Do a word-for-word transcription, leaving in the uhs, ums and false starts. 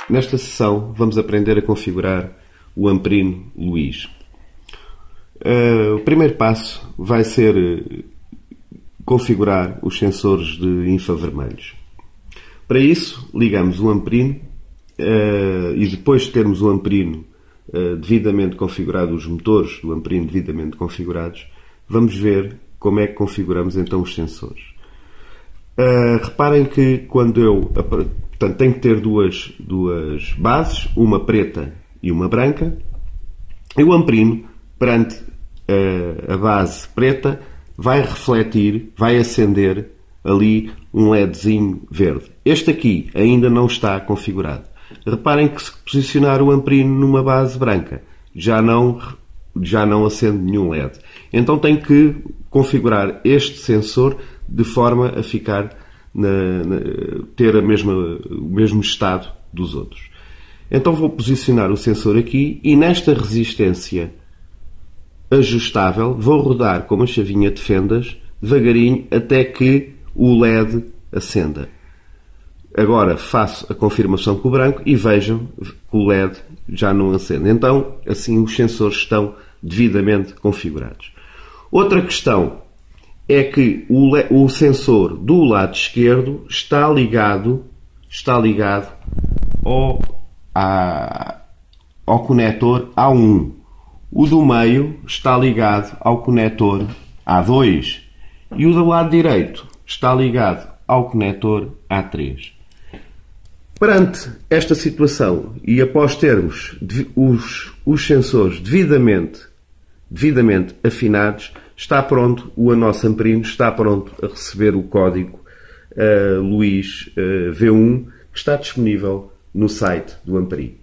Nesta sessão vamos aprender a configurar o Amperino Luís. Uh, o primeiro passo vai ser configurar os sensores de infravermelhos. Para isso, ligamos o Amperino uh, e depois de termos o Amperino uh, devidamente configurado, os motores do Amperino devidamente configurados, vamos ver como é que configuramos então os sensores. Uh, reparem que quando eu... Portanto, tenho que ter duas, duas bases, uma preta e uma branca. E o Amperino, perante uh, a base preta, vai refletir, vai acender ali um LEDzinho verde. Este aqui ainda não está configurado. Reparem que se posicionar o Amperino numa base branca, já não, já não acende nenhum L E D. Então tenho que configurar este sensor de forma a ficar Na, na, ter a mesma, o mesmo estado dos outros. Então vou posicionar o sensor aqui e nesta resistência ajustável vou rodar com uma chavinha de fendas devagarinho até que o L E D acenda. Agora faço a confirmação com o branco e vejam que o L E D já não acende. Então assim os sensores estão devidamente configurados. Outra questão é que o, o sensor do lado esquerdo está ligado, está ligado ao, a, ao conector A um. O do meio está ligado ao conector A dois. E o do lado direito está ligado ao conector A três. Perante esta situação e após termos os, os sensores devidamente, devidamente afinados, está pronto, o nosso Amperino está pronto a receber o código uh, Luís uh, V um que está disponível no site do Amperino.